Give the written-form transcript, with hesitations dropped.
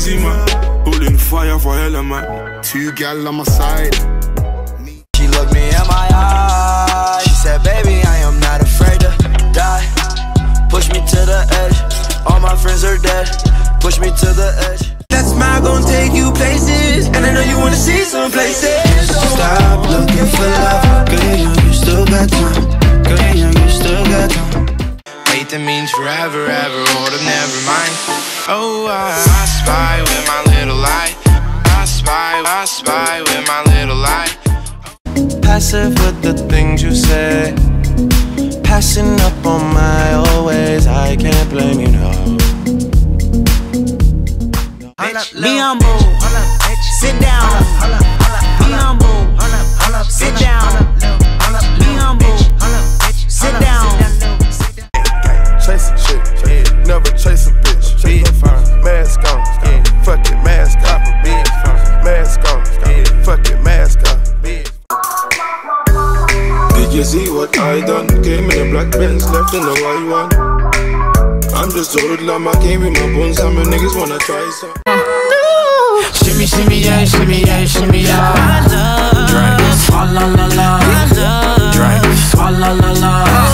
Uzi, man. Pulling fire for hella, man. 2 gal on my side. She looked me in my eyes. She said, baby, I am not afraid to die. Push me to the edge. All my friends are dead. Push me to the edge. That smile gon' take you places, and I know you wanna see some places. Stop looking for love. Girl, you still got time. Girl, you still got time. Wait, that means forever, ever, hold up, never mind. Oh, I spy with my little light. I spy with my little light. Passive with the things you say, passing up on my always. I can't blame you, no. Be humble, sit down. Be humble, sit down. Be humble, sit down. Chasing shit, never chase a bitch. Mask on, fuck it, mask off. Mask on, fuck it, mask off. Did you see what I done? Came in a black Benz, left in the white one. I'm just a hoodlum, I came with my bones. Some niggas wanna try some. Shimmy, shimmy, yeah, shimmy, yeah, shimmy, yeah. Drink, swalla la la. Drink, swalla la la.